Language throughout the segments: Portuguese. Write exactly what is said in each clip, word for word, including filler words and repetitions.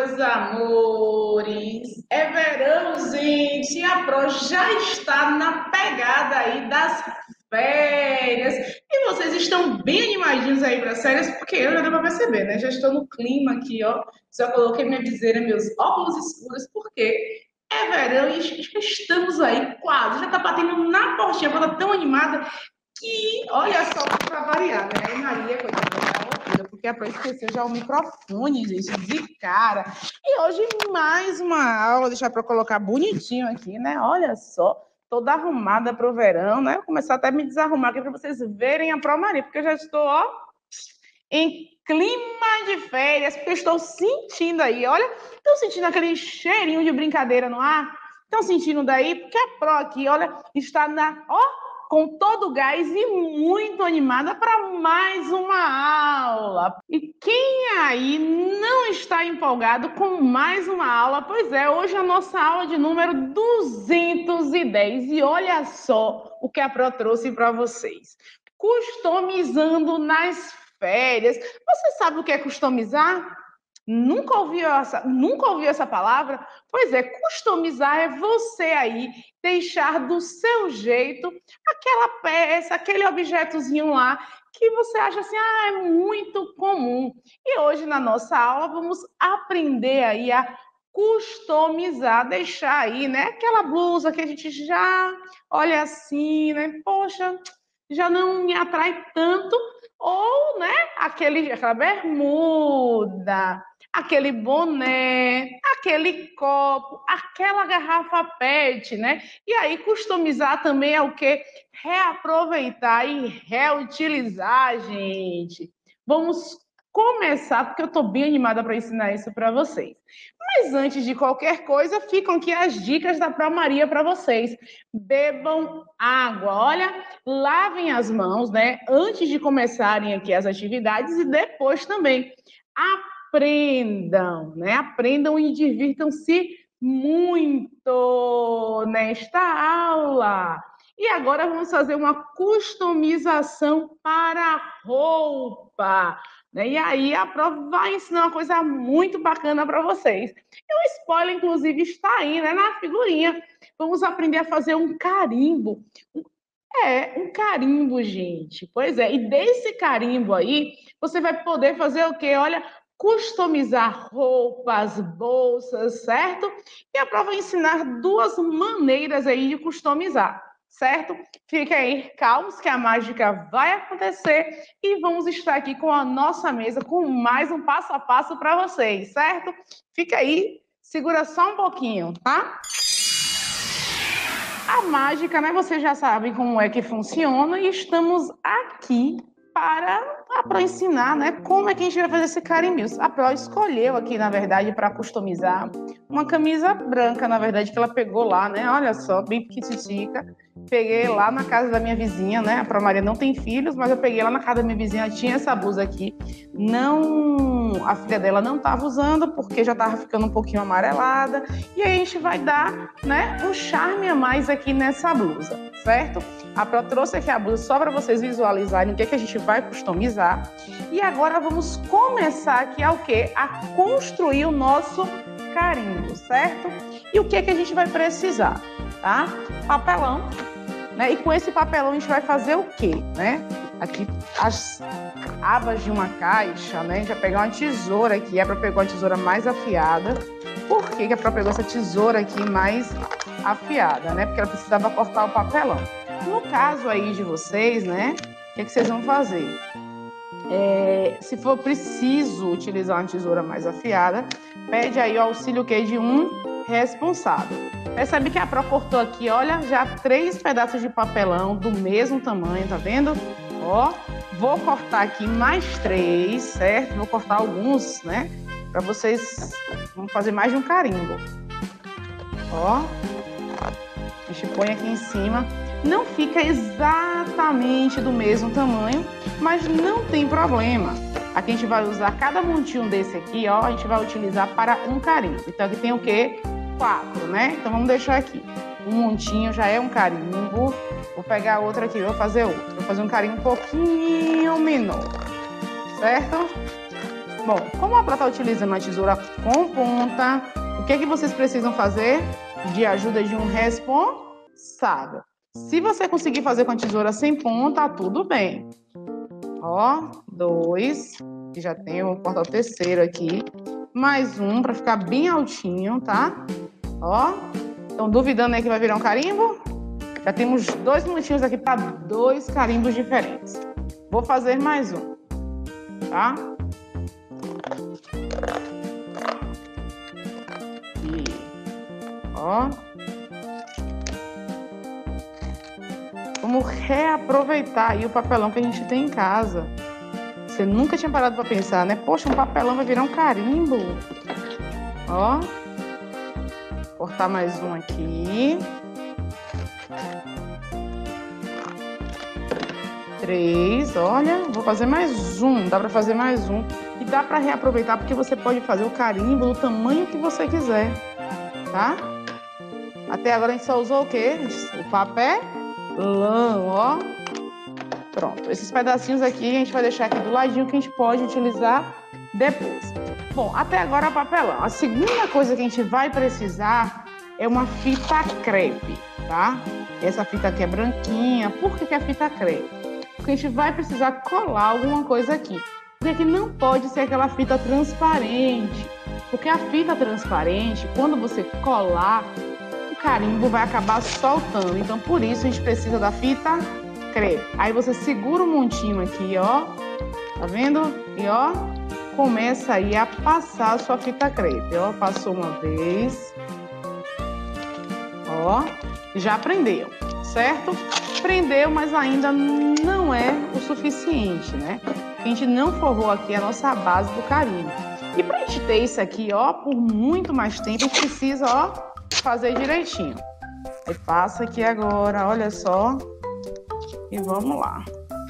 meus amores! É verão, gente! E a Pro já está na pegada aí das férias. E vocês estão bem animadinhos aí para as férias, porque eu já deu para perceber, né? Já estou no clima aqui, ó. Só coloquei minha viseira, meus óculos escuros, porque é verão e já estamos aí quase. Já está batendo na portinha, eu tô tão animada. E olha só para variar, né? A Maria, coitada, tá loucura, porque a Pro esqueceu já o microfone, gente, de cara. E hoje mais uma aula, deixar para colocar bonitinho aqui, né? Olha só, toda arrumada para o verão, né? Vou começar até a me desarrumar aqui para vocês verem a Pro Maria, porque eu já estou, ó, em clima de férias, porque eu estou sentindo aí, olha, estão sentindo aquele cheirinho de brincadeira no ar? Estão sentindo daí? Porque a Pro aqui, olha, está na, ó, com todo o gás e muito animada para mais uma aula. E quem aí não está empolgado com mais uma aula? Pois é, hoje é a nossa aula de número duzentos e dez. E olha só o que a Pro trouxe para vocês. Customizando nas férias. Você sabe o que é customizar? Nunca ouviu essa, nunca ouviu essa palavra? Pois é, customizar é você aí deixar do seu jeito aquela peça, aquele objetozinho lá que você acha assim, ah, é muito comum. E hoje na nossa aula vamos aprender aí a customizar, deixar aí, né, aquela blusa que a gente já olha assim, né, poxa, já não me atrai tanto, ou, né, aquele, aquela bermuda, aquele boné, aquele copo, aquela garrafa pet, né? E aí customizar também é o quê? Reaproveitar e reutilizar, gente. Vamos começar, porque eu estou bem animada para ensinar isso para vocês. Mas antes de qualquer coisa, ficam aqui as dicas da Pro Maria para vocês. Bebam água, olha, lavem as mãos, né? Antes de começarem aqui as atividades e depois também. Aprendam, né? Aprendam e divirtam-se muito nesta aula. E agora vamos fazer uma customização para a roupa. Né? E aí a Pro vai ensinar uma coisa muito bacana para vocês. E o spoiler, inclusive, está aí, né, na figurinha. Vamos aprender a fazer um carimbo. É, um carimbo, gente. Pois é, e desse carimbo aí, você vai poder fazer o quê? Olha, customizar roupas, bolsas, certo? E a Pro vai ensinar duas maneiras aí de customizar, certo? Fiquem aí calmos que a mágica vai acontecer e vamos estar aqui com a nossa mesa com mais um passo a passo para vocês, certo? Fica aí, segura só um pouquinho, tá? A mágica, né? Vocês já sabem como é que funciona e estamos aqui para a Pro ensinar, né? Como é que a gente vai fazer esse carimbinho. A Pro escolheu aqui, na verdade, para customizar uma camisa branca, na verdade, que ela pegou lá, né? Olha só, bem pequititica. Peguei lá na casa da minha vizinha, né? A Pro Maria não tem filhos, mas eu peguei lá na casa da minha vizinha, tinha essa blusa aqui. Não, a filha dela não estava usando porque já estava ficando um pouquinho amarelada. E aí a gente vai dar, né, um charme a mais aqui nessa blusa, certo? A Pro trouxe aqui a blusa só para vocês visualizarem o que, é que a gente vai customizar. E agora vamos começar aqui a o quê? A construir o nosso carimbo, certo? E o que é que a gente vai precisar, tá? Papelão, né? E com esse papelão a gente vai fazer o quê, né? Aqui as abas de uma caixa, né? A gente vai pegar uma tesoura aqui, é para pegar uma tesoura mais afiada. Por que que a Pro pegou essa tesoura aqui mais afiada, né? Porque ela precisava cortar o papelão. No caso aí de vocês, né? O que é que vocês vão fazer? É, se for preciso utilizar uma tesoura mais afiada, pede aí o auxílio que de um responsável. Percebe que a Pro cortou aqui, olha, já três pedaços de papelão do mesmo tamanho, tá vendo? Ó, vou cortar aqui mais três, certo? Vou cortar alguns, né? Para vocês, vamos fazer mais de um carimbo. Ó, a gente põe aqui em cima. Não fica exatamente do mesmo tamanho, mas não tem problema. Aqui a gente vai usar cada montinho desse aqui, ó, a gente vai utilizar para um carimbo. Então aqui tem o quê? Quatro, né? Então vamos deixar aqui. Um montinho já é um carimbo. Vou pegar outro aqui, vou fazer outro. Vou fazer um carimbo um pouquinho menor, certo? Bom, como a Pro está utilizando uma tesoura com ponta, o que é que vocês precisam fazer? De ajuda de um responsável. Se você conseguir fazer com a tesoura sem ponta, tudo bem. Ó, dois, que já tem, eu vou cortar o terceiro aqui. Mais um, para ficar bem altinho, tá? Ó, estão duvidando aí que vai virar um carimbo? Já temos dois minutinhos aqui para dois carimbos diferentes. Vou fazer mais um, tá? E, ó. Vamos reaproveitar aí o papelão que a gente tem em casa. Você nunca tinha parado para pensar, né? Poxa, um papelão vai virar um carimbo. Ó. Cortar mais um aqui. Três, olha. Vou fazer mais um. Dá para fazer mais um. E dá para reaproveitar porque você pode fazer o carimbo do tamanho que você quiser, tá? Até agora a gente só usou o quê? O papelão, ó. Pronto, esses pedacinhos aqui a gente vai deixar aqui do ladinho que a gente pode utilizar depois. Bom, até agora papelão. A segunda coisa que a gente vai precisar é uma fita crepe, tá? Essa fita aqui é branquinha. Por que que é fita crepe? Porque a gente vai precisar colar alguma coisa aqui. Porque aqui não pode ser aquela fita transparente. Porque a fita transparente, quando você colar, o carimbo vai acabar soltando. Então, por isso, a gente precisa da fita crepe. Aí você segura o montinho aqui, ó. Tá vendo? E, ó, começa aí a passar a sua fita crepe, ó. Passou uma vez. Ó, já prendeu, certo? Prendeu, mas ainda não é o suficiente, né? A gente não forrou aqui a nossa base do carimbo. E pra gente ter isso aqui, ó, por muito mais tempo, a gente precisa, ó, fazer direitinho. Aí passa aqui agora, olha só. E vamos lá.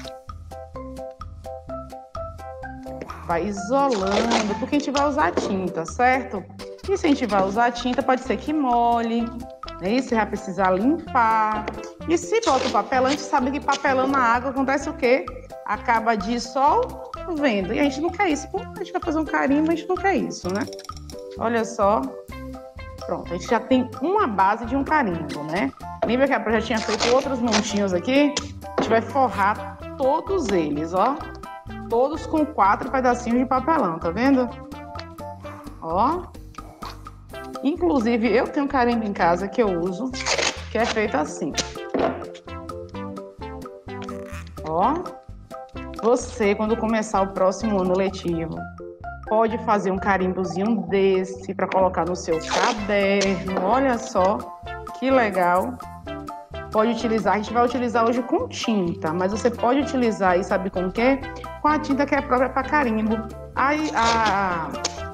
Vai isolando, porque a gente vai usar tinta, certo? E se a gente vai usar tinta, pode ser que molhe, né? Você vai precisar limpar. E se bota o papelão, a gente sabe que papelão na água acontece o quê? Acaba dissolvendo. E a gente não quer isso. Como a gente vai fazer um carimbo, a gente não quer isso, né? Olha só. Pronto, a gente já tem uma base de um carimbo, né? Lembra que a Pro já tinha feito outros montinhos aqui? A gente vai forrar todos eles, ó. Todos com quatro pedacinhos de papelão, tá vendo? Ó. Inclusive, eu tenho um carimbo em casa que eu uso, que é feito assim. Ó. Você, quando começar o próximo ano letivo, pode fazer um carimbozinho desse para colocar no seu caderno. Olha só, que legal. Pode utilizar, a gente vai utilizar hoje com tinta, mas você pode utilizar aí, sabe com o quê? Com a tinta que é própria para carimbo. Aí a,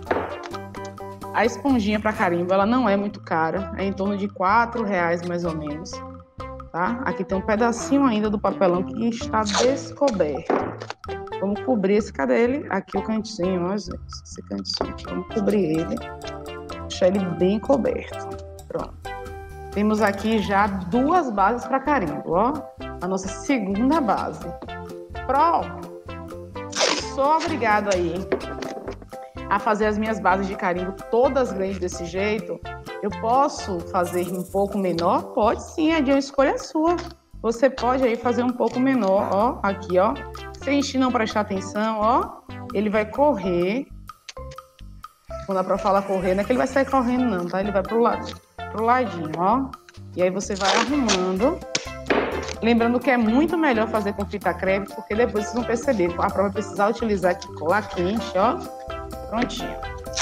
a esponjinha para carimbo, ela não é muito cara, é em torno de quatro reais mais ou menos, tá? Aqui tem um pedacinho ainda do papelão que está descoberto. Vamos cobrir esse, cadê ele? Aqui o cantinho, ó, gente, esse cantinho aqui, vamos cobrir ele, deixar ele bem coberto. Pronto. Temos aqui já duas bases para carimbo, ó. A nossa segunda base. Pro, sou obrigado aí a fazer as minhas bases de carimbo todas grandes desse jeito. Eu posso fazer um pouco menor? Pode sim, é de uma escolha sua. Você pode aí fazer um pouco menor, ó. Aqui, ó. Se a gente não prestar atenção, ó, ele vai correr. Quando a Pro fala correr, não é que ele vai sair correndo não, tá? Ele vai pro lado. Pro ladinho, ó. E aí você vai arrumando. Lembrando que é muito melhor fazer com fita crepe, porque depois vocês vão perceber. A Pro vai precisar utilizar aqui colar quente, ó. Prontinho.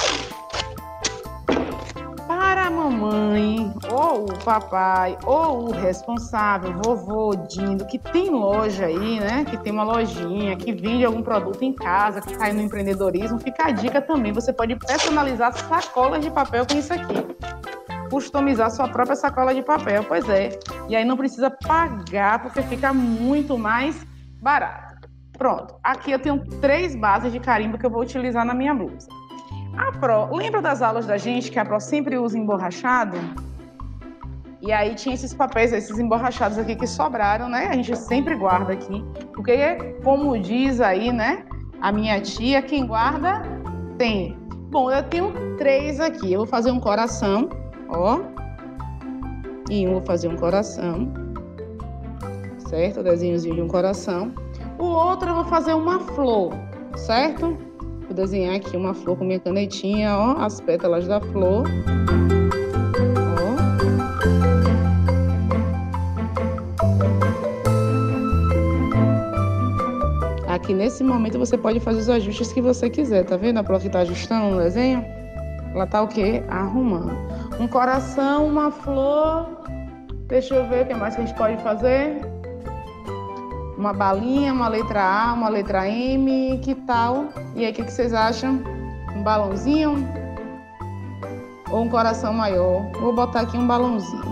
Para a mamãe, ou o papai, ou o responsável, vovô, Dindo, que tem loja aí, né? Que tem uma lojinha, que vende algum produto em casa, que cai no empreendedorismo, fica a dica também. Você pode personalizar sacolas de papel com isso aqui. Customizar sua própria sacola de papel, pois é. E aí não precisa pagar, porque fica muito mais barato. Pronto, aqui eu tenho três bases de carimbo que eu vou utilizar na minha blusa. A Pro, lembra das aulas da gente que a Pro sempre usa emborrachado? E aí tinha esses papéis, esses emborrachados aqui que sobraram, né? A gente sempre guarda aqui, porque como diz aí, né? A minha tia, quem guarda Tem. Bom, eu tenho três aqui. Eu vou fazer um coração, ó. E um vou fazer um coração. Certo? O desenhozinho de um coração. O outro eu vou fazer uma flor, certo? Vou desenhar aqui uma flor com minha canetinha, ó. As pétalas da flor. Aqui nesse momento você pode fazer os ajustes que você quiser, tá vendo? A Pro que tá ajustando no desenho, ela tá o quê? Arrumando. Um coração, uma flor. Deixa eu ver o que mais que a gente pode fazer. Uma balinha, uma letra A, uma letra M, que tal? E aí, o que, que vocês acham? Um balãozinho? Ou um coração maior? Vou botar aqui um balãozinho.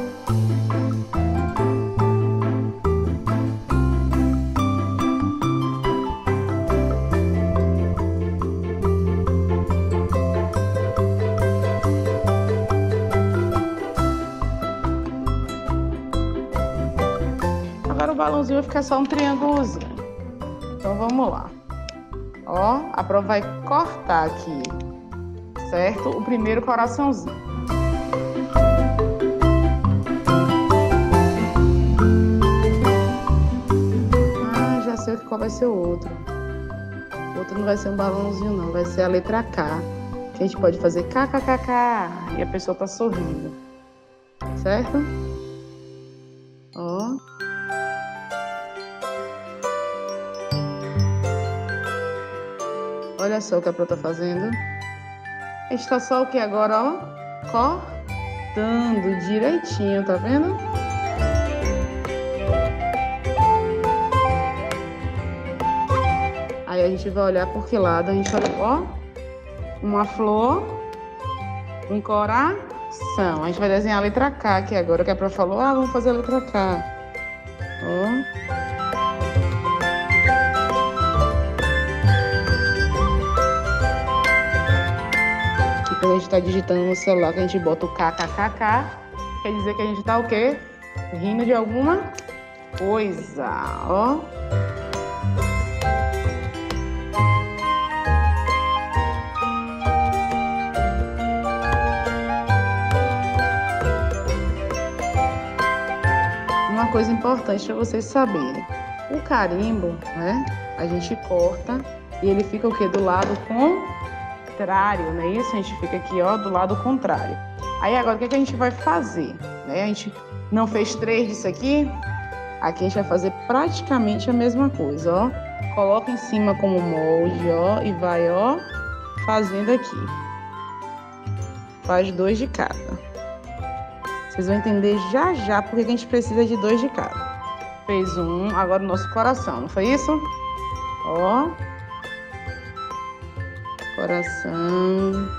Agora o balãozinho vai ficar só um triângulozinho. Então vamos lá. Ó, a Pro vai cortar aqui, certo? O primeiro coraçãozinho. Ah, já sei qual vai ser o outro. O outro não vai ser um balãozinho não, vai ser a letra K. Que a gente pode fazer kkkk e a pessoa tá sorrindo. Certo? Ó. Olha só o que a Pro tá fazendo. Está só o que agora, ó, cortando direitinho, tá vendo? Aí a gente vai olhar por que lado, a gente olha, ó, uma flor, um coração. A gente vai desenhar a letra K aqui agora, que a Pro falou, ah, vamos fazer a letra K. Ó. Quando a gente tá digitando no celular, que a gente bota o kkkk, quer dizer que a gente tá o quê? Rindo de alguma coisa, ó. Uma coisa importante para vocês saberem. O carimbo, né? A gente corta e ele fica o quê? Do lado com contrário, não é isso? A gente fica aqui, ó, do lado contrário. Aí agora o que, é que a gente vai fazer? Né? A gente não fez três disso aqui? Aqui a gente vai fazer praticamente a mesma coisa, ó. Coloca em cima como molde, ó, e vai, ó, fazendo aqui. Faz dois de cada. Vocês vão entender já já porque que a gente precisa de dois de cada. Fez um, agora o nosso coração, não foi isso? Ó. Coração.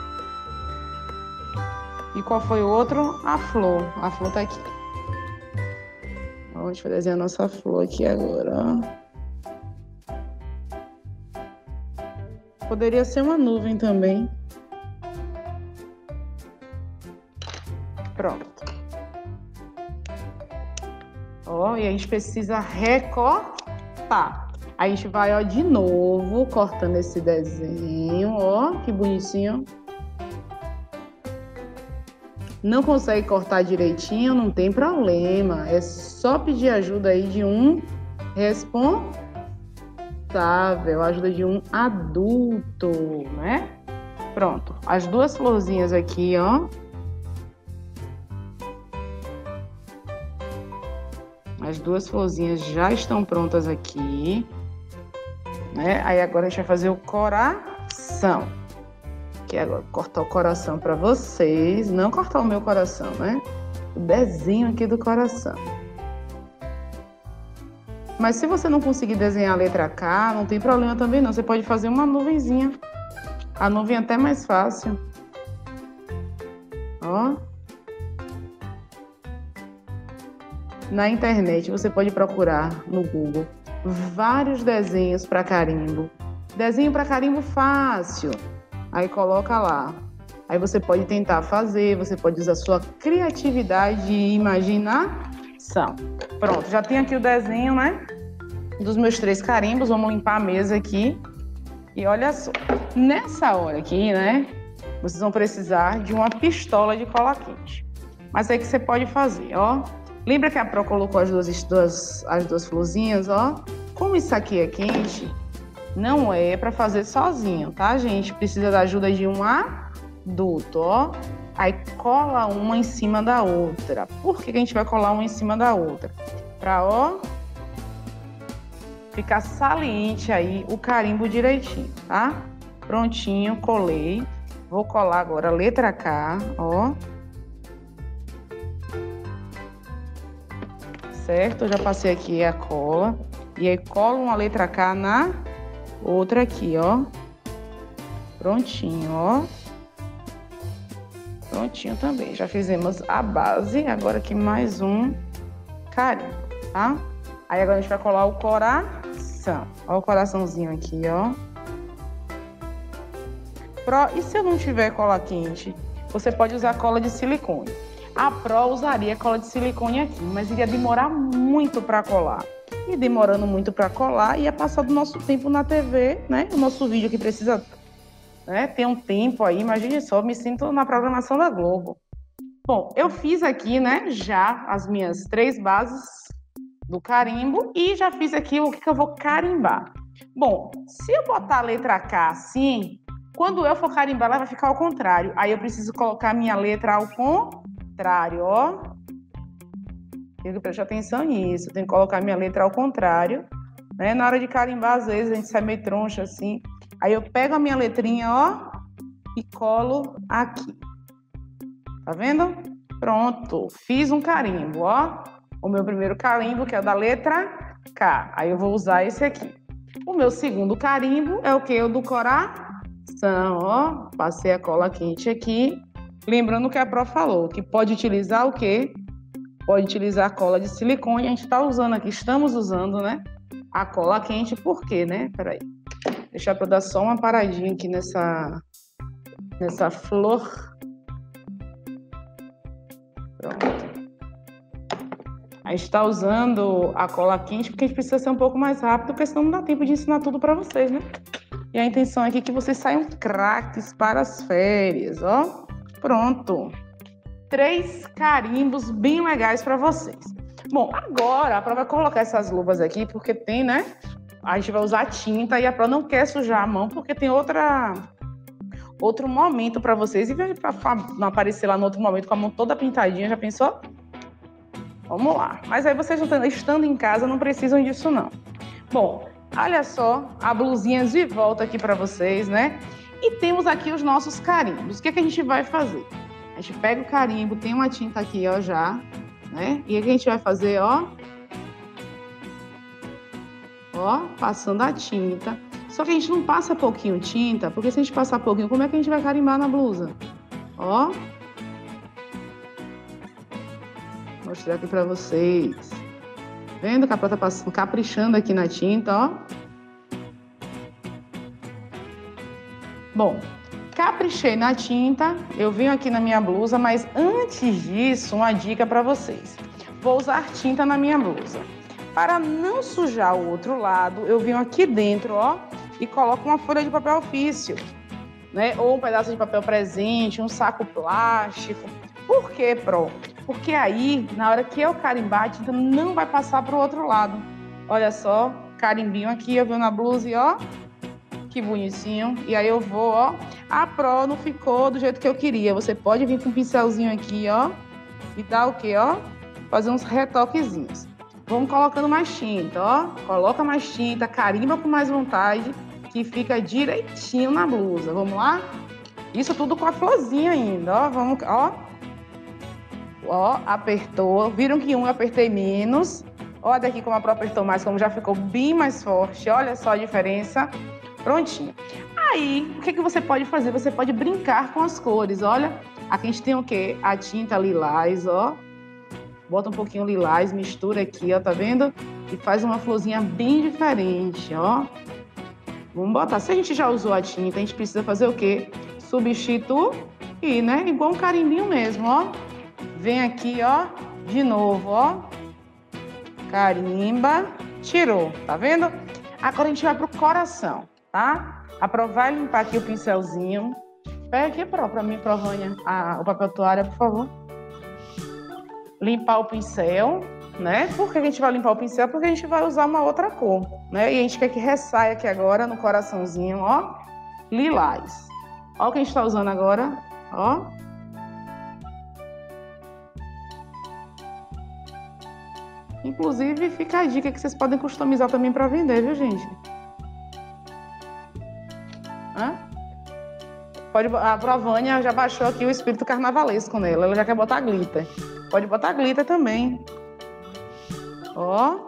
E qual foi o outro? A flor. A flor tá aqui. Ó, a gente vai desenhar a nossa flor aqui agora, ó. Poderia ser uma nuvem também. Pronto. Ó, e a gente precisa recortar. A gente vai, ó, de novo, cortando esse desenho, ó, que bonitinho. Não consegue cortar direitinho, não tem problema. É só pedir ajuda aí de um responsável, ajuda de um adulto, né? Pronto, as duas florzinhas aqui, ó. As duas florzinhas já estão prontas aqui. Né? Aí agora a gente vai fazer o coração. Que é agora cortar o coração para vocês. Não cortar o meu coração, né? O desenho aqui do coração. Mas se você não conseguir desenhar a letra K, não tem problema também não. Você pode fazer uma nuvenzinha. A nuvem é até mais fácil. Ó. Na internet você pode procurar no Google vários desenhos para carimbo. Desenho para carimbo fácil. Aí coloca lá. Aí você pode tentar fazer, você pode usar sua criatividade e imaginação. Pronto, já tenho aqui o desenho, né? Dos meus três carimbos. Vamos limpar a mesa aqui. E olha só, nessa hora aqui, né, vocês vão precisar de uma pistola de cola quente. Mas aí que você pode fazer, ó. Lembra que a Pro colocou as duas, duas, as duas florzinhas, ó? Como isso aqui é quente, não é para fazer sozinho, tá, gente? Precisa da ajuda de um adulto, ó. Aí cola uma em cima da outra. Por que a gente vai colar uma em cima da outra? Pra, ó, ficar saliente aí o carimbo direitinho, tá? Prontinho, colei. Vou colar agora a letra K, ó. Certo? Eu já passei aqui a cola. E aí colo uma letra K na outra aqui, ó. Prontinho, ó. Prontinho também. Já fizemos a base. Agora aqui mais um carimbo, tá? Aí agora a gente vai colar o coração. Ó o coraçãozinho aqui, ó. Pro, e se eu não tiver cola quente, você pode usar cola de silicone. A Pro usaria cola de silicone aqui, mas iria demorar muito para colar. E demorando muito para colar, ia passar do nosso tempo na T V, né? O nosso vídeo que precisa, né, ter um tempo aí. Imagine só, me sinto na programação da Globo. Bom, eu fiz aqui, né, já as minhas três bases do carimbo e já fiz aqui o que, que eu vou carimbar. Bom, se eu botar a letra K assim, quando eu for carimbar, ela vai ficar ao contrário. Aí eu preciso colocar a minha letra ao contrário, ó. Tenho que prestar atenção nisso. Tenho que colocar a minha letra ao contrário, né? Na hora de carimbar, às vezes, a gente sai meio troncha assim. Aí eu pego a minha letrinha, ó, e colo aqui. Tá vendo? Pronto. Fiz um carimbo, ó. O meu primeiro carimbo, que é o da letra K. Aí eu vou usar esse aqui. O meu segundo carimbo é o que? O do coração. Ó, passei a cola quente aqui. Lembrando que a Pro falou que pode utilizar o quê? Pode utilizar a cola de silicone. A gente está usando aqui, estamos usando, né? A cola quente, por quê, né? Peraí. Deixa eu dar só uma paradinha aqui nessa, nessa flor. Pronto. A gente está usando a cola quente porque a gente precisa ser um pouco mais rápido, porque senão não dá tempo de ensinar tudo para vocês, né? E a intenção aqui é que vocês saiam craques para as férias, ó. Pronto. Três carimbos bem legais para vocês. Bom, agora a Pro vai colocar essas luvas aqui, porque tem, né? A gente vai usar tinta e a Pro não quer sujar a mão, porque tem outra, outro momento para vocês. E para não aparecer lá no outro momento com a mão toda pintadinha, já pensou? Vamos lá. Mas aí vocês estando em casa não precisam disso, não. Bom, olha só a blusinha de volta aqui para vocês, né? E temos aqui os nossos carimbos. O que é que a gente vai fazer? A gente pega o carimbo, tem uma tinta aqui, ó, já, né? E o que a gente vai fazer, ó? Ó, passando a tinta. Só que a gente não passa pouquinho tinta, porque se a gente passar pouquinho, como é que a gente vai carimbar na blusa? Ó. Vou mostrar aqui pra vocês. Vendo que a Pro tá passando, caprichando aqui na tinta, ó. Bom, caprichei na tinta, eu venho aqui na minha blusa, mas antes disso, uma dica para vocês. Vou usar tinta na minha blusa. Para não sujar o outro lado, eu venho aqui dentro, ó, e coloco uma folha de papel ofício, né? Ou um pedaço de papel presente, um saco plástico. Por quê, Pro? Porque aí, na hora que eu carimbar, a tinta não vai passar para o outro lado. Olha só, carimbinho aqui, eu venho na blusa e ó, que bonitinho. E aí eu vou, ó. A Pro não ficou do jeito que eu queria. Você pode vir com um pincelzinho aqui, ó. E dar o quê, ó? Fazer uns retoquezinhos. Vamos colocando mais tinta, ó. Coloca mais tinta, carimba com mais vontade, que fica direitinho na blusa. Vamos lá? Isso tudo com a florzinha ainda, ó. Vamos, ó. Ó, apertou. Viram que um eu apertei menos. Olha daqui como a Pro apertou mais, como já ficou bem mais forte. Olha só a diferença. Prontinho. Aí, o que, que você pode fazer? Você pode brincar com as cores, olha. Aqui a gente tem o quê? A tinta lilás, ó. Bota um pouquinho lilás, mistura aqui, ó, tá vendo? E faz uma florzinha bem diferente, ó. Vamos botar. Se a gente já usou a tinta, a gente precisa fazer o quê? Substituir, né? Igual um carimbinho mesmo, ó. Vem aqui, ó, de novo, ó. Carimba, tirou, tá vendo? Agora a gente vai pro coração. tá? A Pro vai limpar aqui o pincelzinho. Pega aqui, Pro, pra mim, Provânia, a, o papel toalha, por favor. Limpar o pincel, né? Por que a gente vai limpar o pincel? Porque a gente vai usar uma outra cor, né? E a gente quer que ressaia aqui agora no coraçãozinho, ó, lilás. Ó o que a gente tá usando agora, ó. Inclusive, fica a dica que vocês podem customizar também para vender, viu, gente? Hã? Pode, a Provânia já baixou aqui o espírito carnavalesco nela. Ela já quer botar glitter. Pode botar glitter também. Ó.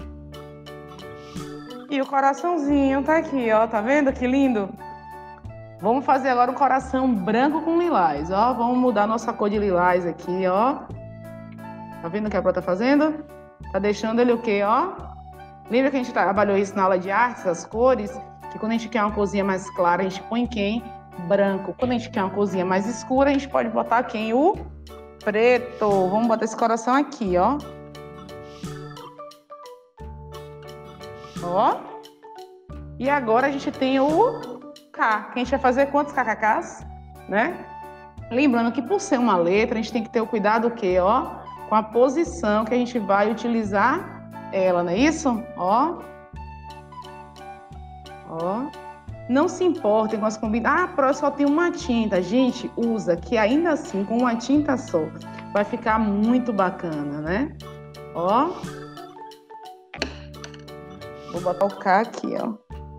E o coraçãozinho tá aqui, ó. Tá vendo que lindo? Vamos fazer agora um coração branco com lilás, ó. Vamos mudar nossa cor de lilás aqui, ó. Tá vendo o que a Pro tá fazendo? Tá deixando ele o quê, ó? Lembra que a gente trabalhou isso na aula de artes, as cores? Que quando a gente quer uma corzinha mais clara, a gente põe quem? Branco. Quando a gente quer uma corzinha mais escura, a gente pode botar quem? O preto. Vamos botar esse coração aqui, ó. Ó. E agora a gente tem o K, que a gente vai fazer quantos K K Ks, né? Lembrando que por ser uma letra, a gente tem que ter o cuidado o quê, ó? Com a posição que a gente vai utilizar ela, não é isso? Ó. Ó. Não se importem com as combinações. Ah, Pro, só tem uma tinta. Gente, usa, que ainda assim, com uma tinta só, vai ficar muito bacana, né? Ó. Vou botar o K aqui, ó.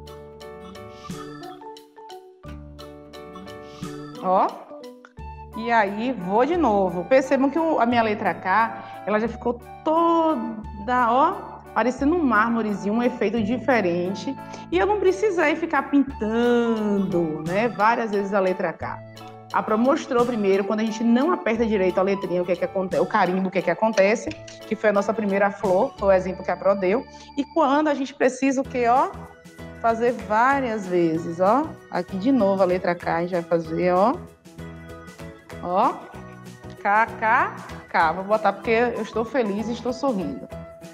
Ó. E aí, vou de novo. Percebam que a minha letra K, ela já ficou toda, ó, parecendo um mármorezinho, um efeito diferente. E eu não precisei ficar pintando, né, várias vezes a letra K. A Pro mostrou primeiro, quando a gente não aperta direito a letrinha, o que é que acontece, o carimbo, o que é que acontece, que foi a nossa primeira flor, foi o exemplo que a Pro deu. E quando a gente precisa o quê, ó? Fazer várias vezes, ó. Aqui de novo a letra K, a gente vai fazer, ó. Ó, K, K, K. Vou botar porque eu estou feliz e estou sorrindo.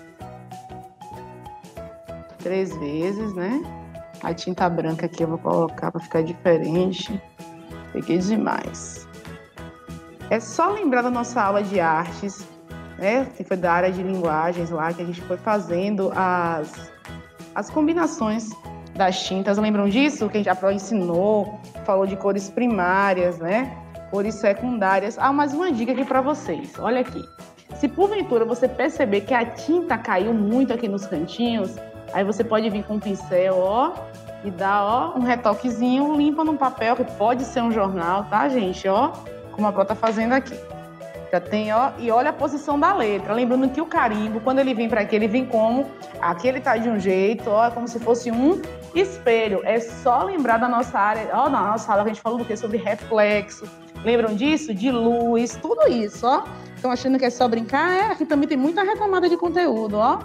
Três vezes, né? A tinta branca aqui eu vou colocar para ficar diferente. Peguei demais. É só lembrar da nossa aula de artes, né? Que foi da área de linguagens lá, que a gente foi fazendo as, as combinações das tintas. Lembram disso? Que a gente já ensinou, falou de cores primárias, né? Cores secundárias. Ah, mais uma dica aqui para vocês. Olha aqui. Se porventura você perceber que a tinta caiu muito aqui nos cantinhos, aí você pode vir com um pincel, ó, e dar, ó, um retoquezinho, limpa num papel, que pode ser um jornal, tá, gente? Ó, como a Pro tá fazendo aqui. Já tem, ó, e olha a posição da letra. Lembrando que o carimbo, quando ele vem para aqui, ele vem como? Aqui ele tá de um jeito, ó, como se fosse um espelho. É só lembrar da nossa área, ó, na nossa aula que a gente falou do quê? Sobre reflexo. Lembram disso? De luz, tudo isso, ó. Estão achando que é só brincar? É, aqui também tem muita retomada de conteúdo, ó.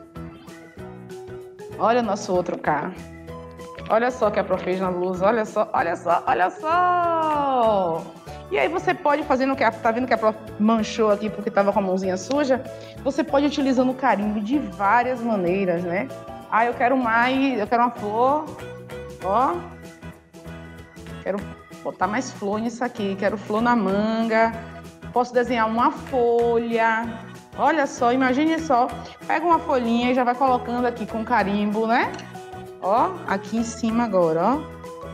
Olha o nosso outro K. Olha só o que a Pro fez na blusa, olha só, olha só, olha só. E aí você pode fazer no que a, tá vendo que a Pro manchou aqui porque tava com a mãozinha suja? Você pode utilizando o carimbo de várias maneiras, né? Ah, eu quero mais, eu quero uma flor, ó. Quero botar mais flor nisso aqui, quero flor na manga. Posso desenhar uma folha. Olha só, imagine só. Pega uma folhinha e já vai colocando aqui com carimbo, né? Ó, aqui em cima agora, ó.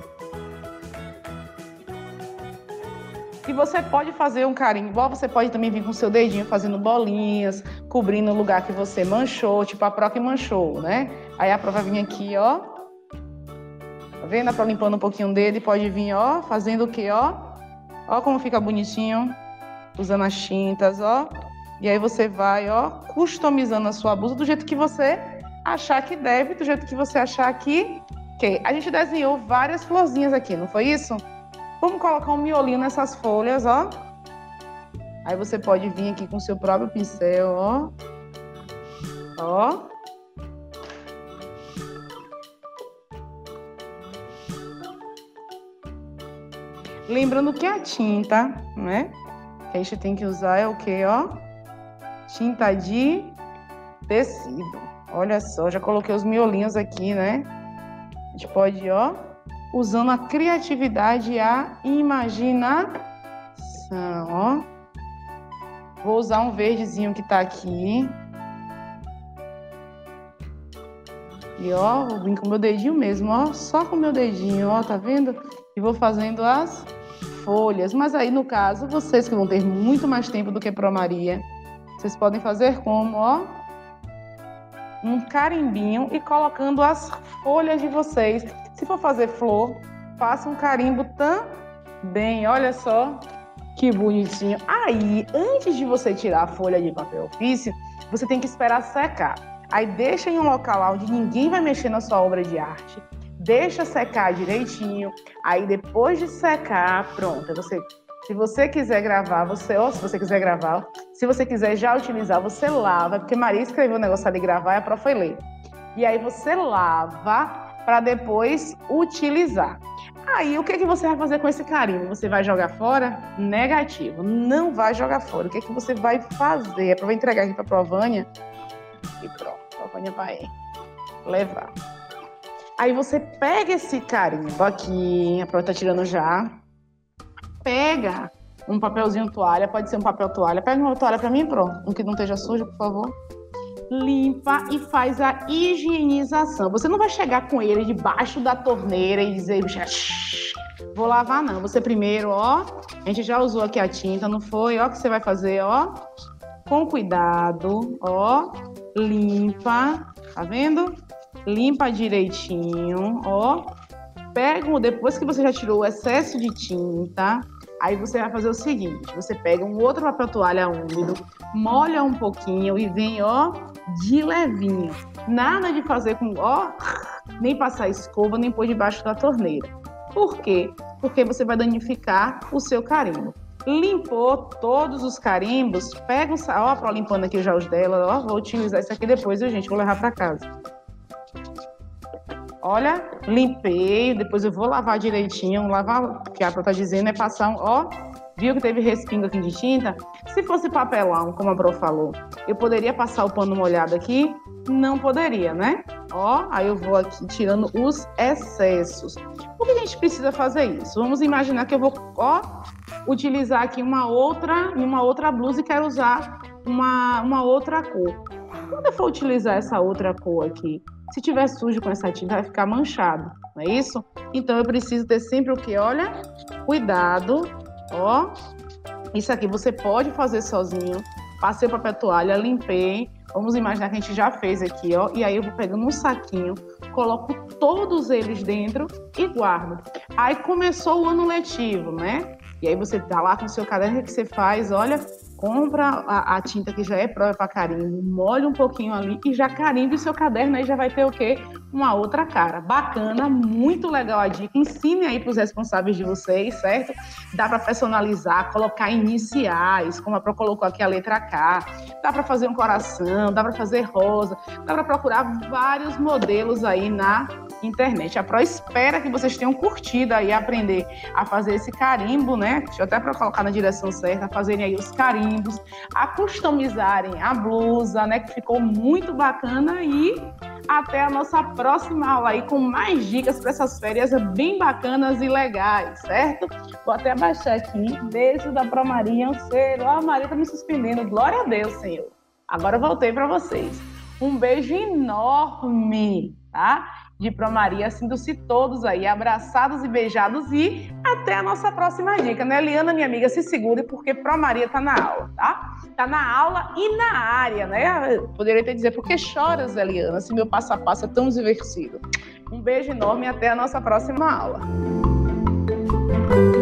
E você pode fazer um carimbo, ó, você pode também vir com o seu dedinho fazendo bolinhas, cobrindo o lugar que você manchou, tipo a Pro que manchou, né? Aí a Pro vai vir aqui, ó. Tá vendo? A Pro limpando um pouquinho o dedo e pode vir, ó, fazendo o quê, ó? Ó como fica bonitinho, usando as tintas, ó. E aí você vai, ó, customizando a sua blusa do jeito que você achar que deve, do jeito que você achar que quer. A gente desenhou várias florzinhas aqui, não foi isso? Vamos colocar um miolinho nessas folhas, ó. Aí você pode vir aqui com o seu próprio pincel, ó. Ó. Lembrando que a tinta, né, que a gente tem que usar é o quê, ó? Tinta de tecido. Olha só, já coloquei os miolinhos aqui, né? A gente pode, ó, usando a criatividade e a imaginação, ó. Vou usar um verdezinho que tá aqui. E, ó, vou vir com o meu dedinho mesmo, ó. Só com o meu dedinho, ó, tá vendo? E vou fazendo as folhas. Mas aí, no caso, vocês que vão ter muito mais tempo do que Pro Maria, vocês podem fazer como, ó, um carimbinho e colocando as folhas de vocês. Se for fazer flor, faça um carimbo também. Olha só que bonitinho. Aí, antes de você tirar a folha de papel ofício, você tem que esperar secar. Aí deixa em um local onde ninguém vai mexer na sua obra de arte. Deixa secar direitinho. Aí depois de secar, pronto. Você, se você quiser gravar, você, ó, se você quiser gravar, se você quiser já utilizar, você lava, porque Maria escreveu o negócio ali gravar e a prof foi ler. E aí você lava para depois utilizar. Aí o que, que você vai fazer com esse carimbo? Você vai jogar fora? Negativo, não vai jogar fora. O que, que você vai fazer? Eu vou entregar aqui para a Provânia. E pronto, a Provânia vai levar. Aí você pega esse carimbo aqui, a Pro tá tirando já. Pega um papelzinho toalha, pode ser um papel toalha. Pega uma toalha para mim, Pro, um que não esteja sujo, por favor. Limpa e faz a higienização. Você não vai chegar com ele debaixo da torneira e dizer, vou lavar, não. Você primeiro, ó, a gente já usou aqui a tinta, não foi? Ó, o que você vai fazer, ó, com cuidado, ó, limpa, tá vendo? Limpa direitinho, ó. Pega, depois que você já tirou o excesso de tinta, aí você vai fazer o seguinte, você pega um outro papel toalha úmido, molha um pouquinho e vem, ó, de levinho. Nada de fazer com, ó, nem passar escova, nem pôr debaixo da torneira. Por quê? Porque você vai danificar o seu carimbo. Limpou todos os carimbos, pega um, ó, pra limpando aqui já os dela, ó, vou utilizar isso aqui depois, viu, gente? Vou levar pra casa. Olha, limpei, depois eu vou lavar direitinho, lavar, o que a Pro tá dizendo é passar, um, ó, viu que teve respingo aqui de tinta? Se fosse papelão, como a Pro falou, eu poderia passar o pano molhado aqui? Não poderia, né? Ó, aí eu vou aqui tirando os excessos. Por que a gente precisa fazer isso? Vamos imaginar que eu vou, ó, utilizar aqui uma outra, uma outra blusa e quero usar uma, uma outra cor. Quando eu for utilizar essa outra cor aqui, se tiver sujo com essa tinta, vai ficar manchado, não é isso? Então eu preciso ter sempre o que? Olha, cuidado, ó. Isso aqui você pode fazer sozinho. Passei o papel toalha, limpei. Vamos imaginar que a gente já fez aqui, ó. E aí eu vou pegando um saquinho, coloco todos eles dentro e guardo. Aí começou o ano letivo, né? E aí você tá lá com o seu caderno, o que você faz? Olha, compra a, a tinta que já é própria para carimbo, molha um pouquinho ali e já carimba o seu caderno, aí já vai ter o quê? Uma outra cara. Bacana, muito legal a dica. Ensine aí para os responsáveis de vocês, certo? Dá para personalizar, colocar iniciais, como a Pro colocou aqui a letra K. Dá para fazer um coração, dá para fazer rosa, dá para procurar vários modelos aí na internet. A Pro espera que vocês tenham curtido aí aprender a fazer esse carimbo, né? Deixa eu até para colocar na direção certa, fazerem aí os carimbos, a customizarem a blusa, né? Que ficou muito bacana e até a nossa próxima aula aí com mais dicas para essas férias bem bacanas e legais, certo? Vou até abaixar aqui. Beijo da Pro Maria, um cheiro. Ó, a Maria tá me suspendendo. Glória a Deus, Senhor. Agora eu voltei para vocês. Um beijo enorme, tá? De Pro Maria, sintam-se todos aí abraçados e beijados e até a nossa próxima dica, né? Liana, minha amiga, se segure porque Pro Maria tá na aula, tá? Tá na aula e na área, né? Eu poderia até dizer, por que choras, Eliana, se meu passo a passo é tão divertido? Um beijo enorme e até a nossa próxima aula.